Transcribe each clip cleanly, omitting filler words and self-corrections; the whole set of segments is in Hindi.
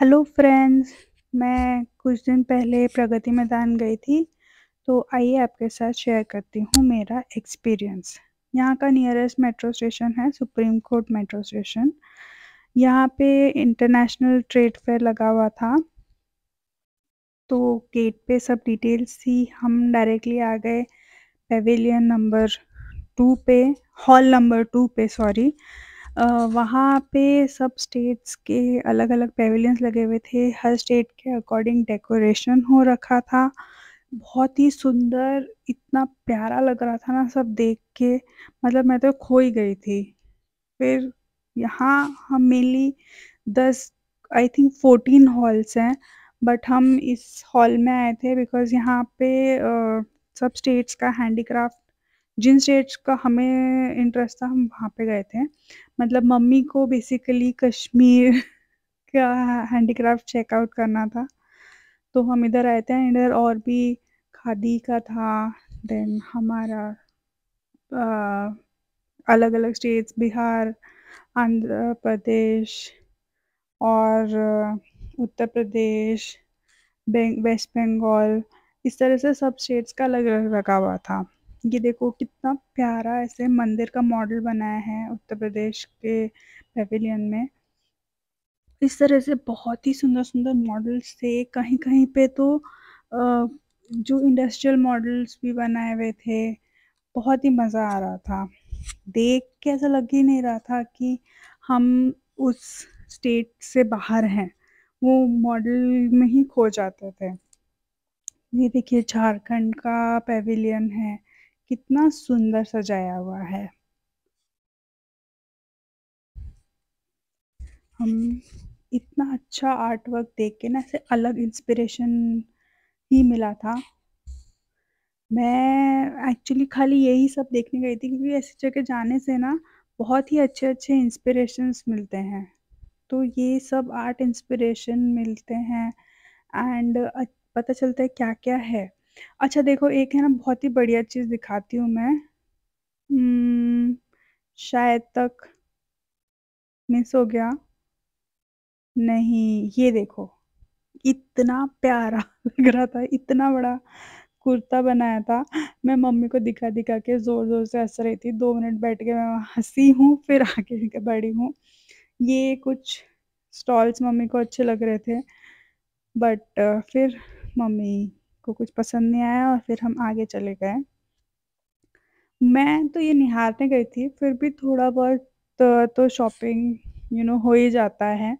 हेलो फ्रेंड्स, मैं कुछ दिन पहले प्रगति मैदान गई थी, तो आइए आपके साथ शेयर करती हूँ मेरा एक्सपीरियंस। यहाँ का नियरेस्ट मेट्रो स्टेशन है सुप्रीम कोर्ट मेट्रो स्टेशन। यहाँ पे इंटरनेशनल ट्रेड फेयर लगा हुआ था, तो गेट पे सब डिटेल्स थी। हम डायरेक्टली आ गए पेविलियन नंबर 2 पे, हॉल नंबर 2 पे सॉरी। वहाँ पे सब स्टेट्स के अलग-अलग पेविलियंस लगे हुए थे। हर स्टेट के अकॉर्डिंग डेकोरेशन हो रखा था। बहुत ही सुंदर, इतना प्यारा लग रहा था ना सब देख के, मतलब मैं तो खो ही गई थी। फिर यहाँ हम मेनली 10 आई थिंक 14 हॉल्स हैं, बट हम इस हॉल में आए थे बिकॉज़ यहाँ पे सब स्टेट्स का हैंडीक्राफ्ट, जिन स्टेट्स का हमें इंटरेस्ट था हम वहाँ पे गए थे। मतलब मम्मी को बेसिकली कश्मीर का हैंडीक्राफ्ट चेकआउट करना था, तो हम इधर आए थे। इधर और भी खादी का था, देन हमारा अलग-अलग स्टेट्स, बिहार, आंध्र प्रदेश और उत्तर प्रदेश, वेस्ट बंगाल, इस तरह से सब स्टेट्स का अलग-अलग लगा हुआ था। ये देखो कितना प्यारा ऐसे मंदिर का मॉडल बनाया है उत्तर प्रदेश के पेविलियन में। इस तरह से बहुत ही सुंदर-सुंदर मॉडल्स थे। कहीं-कहीं पे तो जो इंडस्ट्रियल मॉडल्स भी बनाए हुए थे। बहुत ही मज़ा आ रहा था। देख के ऐसा लग ही नहीं रहा था कि हम उस स्टेट से बाहर हैं। वो मॉडल में ही खो जाते थे। ये देखिए झारखंड का पेविलियन है, कितना सुंदर सजाया हुआ है। हम इतना अच्छा आर्ट वर्क देख के ना ऐसे अलग इंस्पिरेशन ही मिला था। मैं एक्चुअली खाली यही सब देखने गई थी क्योंकि ऐसी जगह जाने से ना बहुत ही अच्छे-अच्छे इंस्पिरेशंस मिलते हैं। तो ये सब आर्ट इंस्पिरेशन मिलते हैं एंड पता चलता है क्या-क्या है। अच्छा देखो, एक है ना बहुत ही बढ़िया चीज़ दिखाती हूँ मैं। शायद तक मिस हो गया। नहीं, ये देखो, इतना प्यारा लग रहा था, इतना बड़ा कुर्ता बनाया था। मैं मम्मी को दिखा-दिखा के ज़ोर-ज़ोर से हँस रही थी। 2 मिनट बैठ के मैं वहाँ हँसी हूँ, फिर आगे के बढ़ी हूँ। ये कुछ स्टॉल्स मम्मी को अच्छे लग रहे थे, बट फिर मम्मी को कुछ पसंद नहीं आया और फिर हम आगे चले गए। मैं तो ये निहारने गई थी, फिर भी थोड़ा बहुत तो शॉपिंग हो ही जाता है।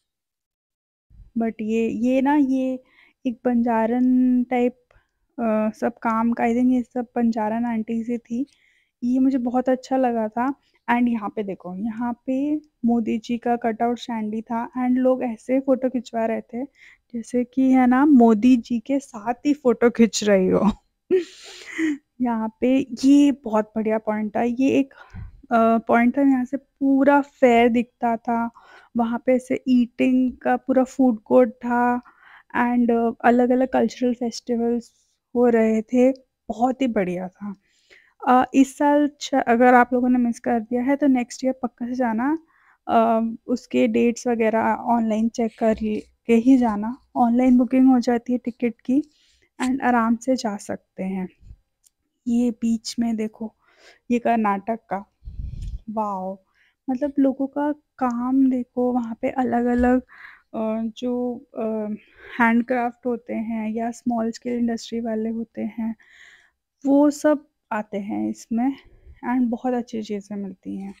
बट ये एक बंजारन टाइप सब काम का, आई थिंक ये सब बंजारन आंटी सी थी। ये मुझे बहुत अच्छा लगा था। एंड यहाँ पे देखो, यहाँ पे मोदी जी का कटआउट स्टैंड ही था एंड लोग ऐसे फ़ोटो खिंचवा रहे थे, जैसे कि है ना मोदी जी के साथ ही फ़ोटो खिंच रही हो। यहाँ पे ये बहुत बढ़िया पॉइंट था। ये एक पॉइंट था, यहाँ से पूरा फेयर दिखता था। वहाँ पे ऐसे ईटिंग का पूरा फूड कोर्ट था एंड अलग-अलग कल्चरल फेस्टिवल्स हो रहे थे। बहुत ही बढ़िया था। इस साल अगर आप लोगों ने मिस कर दिया है तो नेक्स्ट ईयर पक्का से जाना। उसके डेट्स वगैरह ऑनलाइन चेक कर के ही जाना। ऑनलाइन बुकिंग हो जाती है टिकट की एंड आराम से जा सकते हैं। ये बीच में देखो, ये कर्नाटक का, वॉव! मतलब लोगों का काम देखो, वहाँ पे अलग-अलग जो हैंडक्राफ्ट होते हैं या स्मॉल स्केल इंडस्ट्री वाले होते हैं, वो सब आते हैं इसमें एंड बहुत अच्छी चीज़ें मिलती हैं।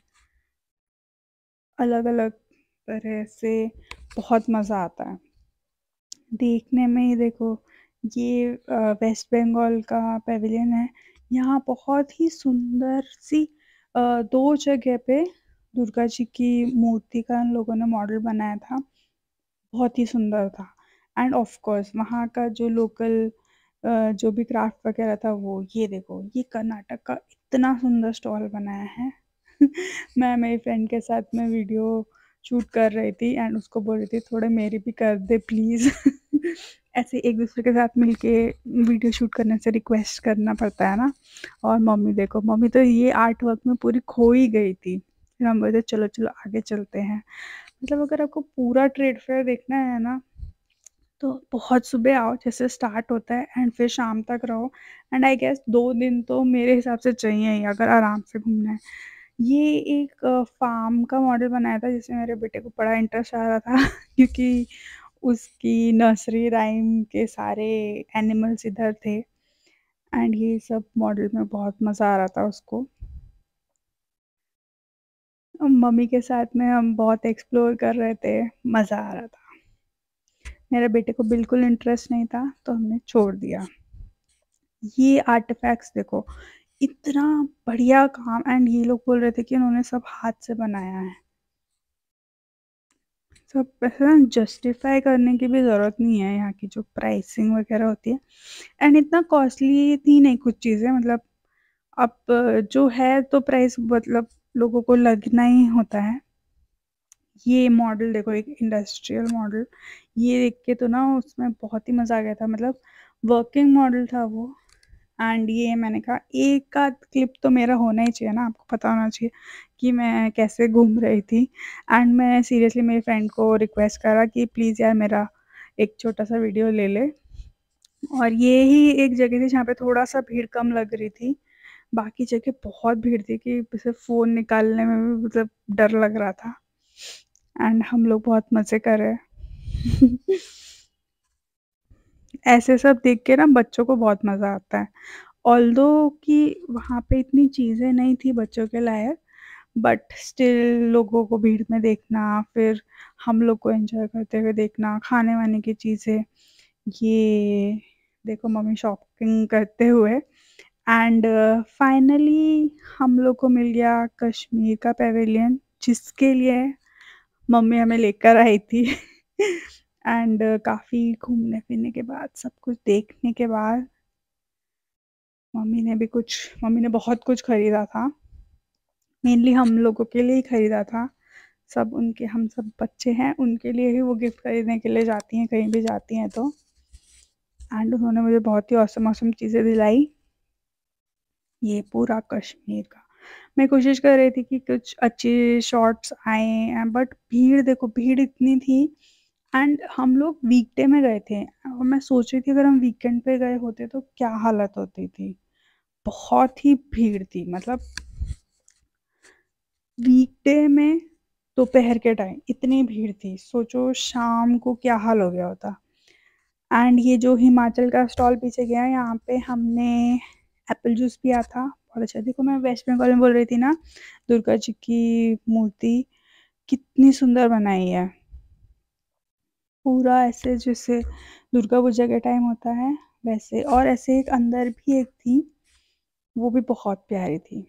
अलग-अलग तरह से बहुत मज़ा आता है। देखने में ही देखो, ये वेस्ट बंगाल का पेविलियन है। यहाँ बहुत ही सुंदर सी 2 जगह पे दुर्गा जी की मूर्ति का इन लोगों ने मॉडल बनाया था। बहुत ही सुंदर था एंड ऑफ कोर्स वहाँ का जो लोकल जो भी क्राफ्ट वगैरह था वो, ये देखो, ये कर्नाटक का इतना सुंदर स्टॉल बनाया है। मैं मेरी फ्रेंड के साथ में वीडियो शूट कर रही थी एंड उसको बोल रही थी थोड़े मेरी भी कर दे प्लीज़। ऐसे एक-दूसरे के साथ मिलके वीडियो शूट करने से रिक्वेस्ट करना पड़ता है ना। और मम्मी देखो, मम्मी तो ये आर्ट वर्क में पूरी खो ही गई थी। फिर हम बोले चलो, चलो आगे चलते हैं। मतलब अगर आपको पूरा ट्रेड फेयर देखना है ना, तो बहुत सुबह आओ जैसे स्टार्ट होता है एंड फिर शाम तक रहो एंड आई गेस 2 दिन तो मेरे हिसाब से चाहिए ही अगर आराम से घूमना है। ये एक फार्म का मॉडल बनाया था जिसमें मेरे बेटे को बड़ा इंटरेस्ट आ रहा था क्योंकि उसकी नर्सरी राइम के सारे एनिमल्स इधर थे एंड ये सब मॉडल में बहुत मज़ा आ रहा था उसको। मम्मी के साथ में हम बहुत एक्सप्लोर कर रहे थे, मज़ा आ रहा था। मेरे बेटे को बिल्कुल इंटरेस्ट नहीं था तो हमने छोड़ दिया। ये आर्टिफैक्ट्स देखो, इतना बढ़िया काम एंड ये लोग बोल रहे थे कि उन्होंने सब हाथ से बनाया है। सब ऐसे ना जस्टिफ़ाई करने की भी ज़रूरत नहीं है यहाँ की जो प्राइसिंग वग़ैरह होती है एंड इतना कॉस्टली थी नहीं कुछ चीज़ें मतलब अब जो है तो प्राइस मतलब लोगों को लगना ही होता है। ये मॉडल देखो एक इंडस्ट्रियल मॉडल, ये देख के तो ना उसमें बहुत ही मज़ा आ गया था मतलब वर्किंग मॉडल था वो एंड ये मैंने कहा एक आध क्लिप तो मेरा होना ही चाहिए ना, आपको पता होना चाहिए कि मैं कैसे घूम रही थी एंड मैं सीरियसली मेरी फ्रेंड को रिक्वेस्ट करा कि प्लीज़ यार मेरा एक छोटा-सा वीडियो ले ले और ये ही एक जगह थी जहाँ पे थोड़ा-सा भीड़ कम लग रही थी, बाकी जगह बहुत भीड़ थी कि सिर्फ़ फ़ोन निकालने में भी मतलब डर लग रहा था एंड हम लोग बहुत मज़े कर रहे। ऐसे सब देख के ना बच्चों को बहुत मज़ा आता है। ऑल्दो कि वहाँ पे इतनी चीज़ें नहीं थी बच्चों के लायक, बट स्टिल लोगों को भीड़ में देखना, फिर हम लोग को एन्जॉय करते हुए देखना, खाने-वाने की चीज़ें, ये देखो मम्मी शॉपिंग करते हुए एंड फाइनली हम लोग को मिल गया कश्मीर का पैविलियन, जिसके लिए मम्मी हमें लेकर आई थी एंड काफ़ी घूमने-फिरने के बाद, सब कुछ देखने के बाद मम्मी ने बहुत कुछ खरीदा था। मेनली हम लोगों के लिए ही खरीदा था। हम सब बच्चे हैं, उनके लिए ही वो गिफ्ट खरीदने के लिए जाती हैं, कहीं भी जाती हैं तो एंड उन्होंने मुझे बहुत ही ऑसम-ऑसम चीज़ें दिलाई। ये पूरा कश्मीर का। मैं कोशिश कर रही थी कि कुछ अच्छे शॉट्स आएँ बट भीड़ देखो, भीड़ इतनी थी एंड हम लोग वीकडे में गए थे और मैं सोच रही थी अगर हम वीकेंड पे गए होते तो क्या हालत होती थी। बहुत ही भीड़ थी मतलब वीकडे में दोपहर के टाइम इतनी भीड़ थी, सोचो शाम को क्या हाल हो गया होता। एंड ये जो हिमाचल का स्टॉल पीछे गया है, यहाँ पे हमने एप्पल जूस पिया था, बहुत अच्छा। देखो मैं वेस्ट बंगाल में बोल रही थी ना, दुर्गा जी की मूर्ति कितनी सुंदर बनाई है। पूरा ऐसे जैसे दुर्गा पूजा के टाइम होता है, वैसे और ऐसे एक अंदर भी एक थी, वो भी बहुत प्यारी थी।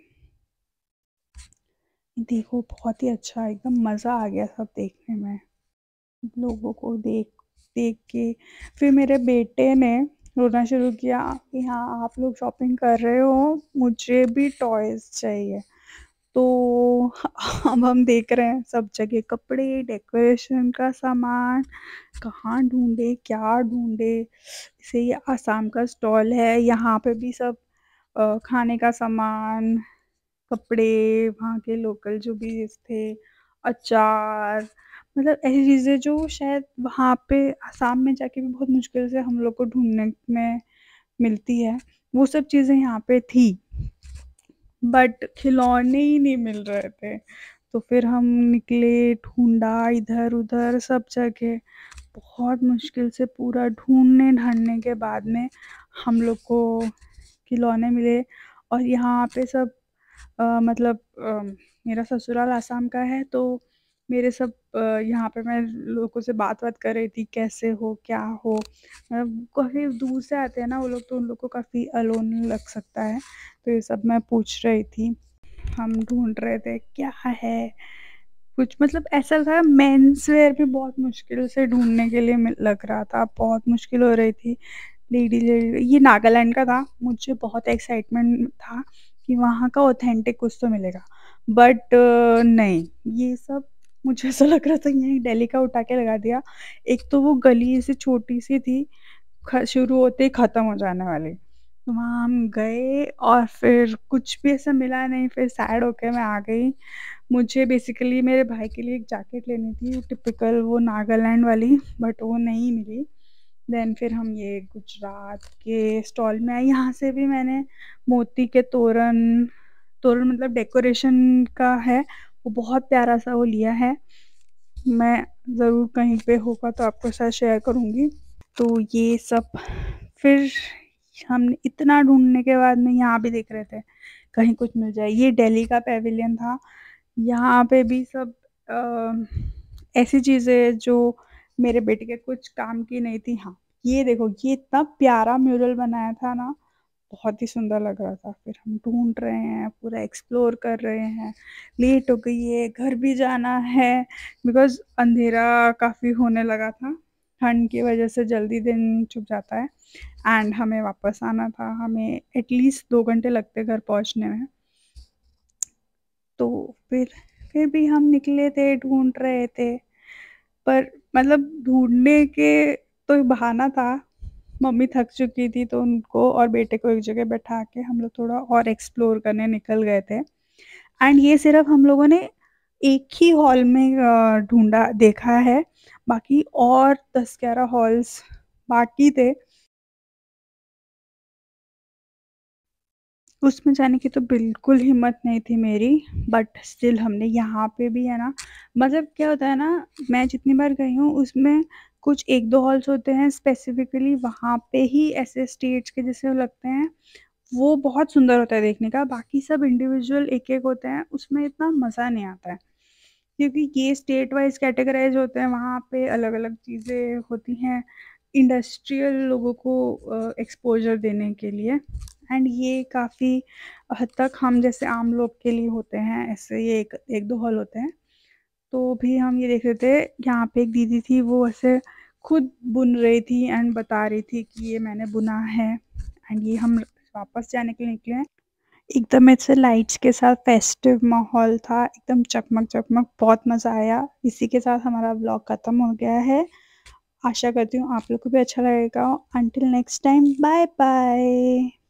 देखो बहुत ही अच्छा एकदम मज़ा आ गया सब देखने में। लोगों को देख देख के फिर मेरे बेटे ने रोना शुरू किया कि हाँ, आप लोग शॉपिंग कर रहे हो, मुझे भी टॉयज़ चाहिए। तो अब हम देख रहे हैं सब जगह कपड़े, डेकोरेशन का सामान, कहाँ ढूँढे, क्या ढूँढे। जैसे ये आसाम का स्टॉल है, यहाँ पे भी सब खाने का सामान, कपड़े, वहाँ के लोकल जो भी थे, अचार, मतलब ऐसी चीज़ें जो शायद वहाँ पे आसाम में जाके भी बहुत मुश्किल से हम लोग को ढूँढने में मिलती है, वो सब चीज़ें यहाँ पे थी। बट खिलौने ही नहीं मिल रहे थे। तो फिर हम निकले, ढूँढा इधर-उधर सब जगह, बहुत मुश्किल से पूरा ढूँढने-ढाँडने के बाद में हम लोग को खिलौने मिले और यहाँ पे सब मतलब मेरा ससुराल आसाम का है तो मेरे सब यहाँ पे मैं लोगों से बात-वात कर रही थी, कैसे हो, क्या हो? काफ़ी दूर से आते हैं ना वो लोग तो उन लोग को काफ़ी अलोन लग सकता है, तो ये सब मैं पूछ रही थी। हम ढूँढ रहे थे क्या है? कुछ मतलब ऐसा था मेंस वियर भी बहुत मुश्किल से ढूँढने के लिए मिल लग रहा था, बहुत मुश्किल हो रही थी। लेडी ये नागालैंड का था, मुझे बहुत एक्साइटमेंट था कि वहाँ का ऑथेंटिक कुछ तो मिलेगा। बट नहीं, ये सब मुझे ऐसा लग रहा था यहीं दिल्ली का उठा के लगा दिया। एक तो वो गली ऐसी छोटी-सी थी, शुरू होते ही ख़त्म हो जाने वाली। तो वहाँ हम गए और फिर कुछ भी ऐसा मिला नहीं, फिर सैड होके मैं आ गई। मुझे बेसिकली मेरे भाई के लिए एक जैकेट लेनी थी, टिपिकल वो नागालैंड वाली, बट वो नहीं मिली। देन फिर हम ये गुजरात के स्टॉल में आए, यहाँ से भी मैंने मोती के तोरण तोरण मतलब डेकोरेशन का है, वो बहुत प्यारा-सा वो लिया है। मैं ज़रूर कहीं पे होगा तो आपके साथ शेयर करूँगी। तो ये सब फिर हमने इतना ढूँढने के बाद में यहाँ भी देख रहे थे, कहीं कुछ मिल जाए। ये दिल्ली का पेविलियन था, यहाँ पे भी सब ऐसी चीज़ें जो मेरे बेटे के कुछ काम की नहीं थी। हाँ, ये देखो ये इतना प्यारा म्यूरल बनाया था ना, बहुत ही सुंदर लग रहा था। फिर हम ढूँढ रहे हैं, पूरा एक्सप्लोर कर रहे हैं, लेट हो गई है, घर भी जाना है बिकॉज़ अंधेरा काफ़ी होने लगा था। ठंड की वजह से जल्दी दिन छुप जाता है एंड हमें वापस आना था, हमें एटलीस्ट 2 घंटे लगते घर पहुँचने में। तो फिर भी हम निकले थे, ढूँढ रहे थे, पर मतलब ढूँढने के तो एक बहाना था। मम्मी थक चुकी थी तो उनको और बेटे को एक जगह बैठा के हम लोग थोड़ा और एक्सप्लोर करने निकल गए थे एंड ये सिर्फ़ हम लोगों ने एक ही हॉल में ढूँढा देखा है, बाकी और 10-11 हॉल्स बाकी थे। उसमें जाने की तो बिल्कुल हिम्मत नहीं थी मेरी, बट स्टिल हमने यहाँ पे भी है ना मतलब क्या होता है ना, मैं जितनी बार गई हूँ उसमें कुछ 1-2 हॉल्स होते हैं स्पेसिफ़िकली वहाँ पे ही ऐसे स्टेज के जैसे लगते हैं, वो बहुत सुंदर होता है देखने का, बाकी सब इंडिविजुअल एक-एक होते हैं, उसमें इतना मज़ा नहीं आता है। क्योंकि ये स्टेट वाइज़ कैटेगराइज़ होते हैं, वहाँ पे अलग-अलग चीज़ें होती हैं, इंडस्ट्रियल लोगों को एक्सपोज़र देने के लिए एंड ये काफ़ी हद तक हम जैसे आम लोग के लिए होते हैं, ऐसे ये एक 1-2 हॉल होते हैं। तो भी हम ये देख रहे थे, यहाँ पे एक दीदी थी वो ऐसे खुद बुन रही थी एंड बता रही थी कि ये मैंने बुना है एंड ये हम वापस जाने के लिए निकले हैं। एकदम ऐसे लाइट्स के साथ फेस्टिव माहौल था, एकदम चकमक-चकमक बहुत मज़ा आया। इसी के साथ हमारा व्लॉग खत्म हो गया है। आशा करती हूँ आप लोग को भी अच्छा लगेगा। Until next time bye bye.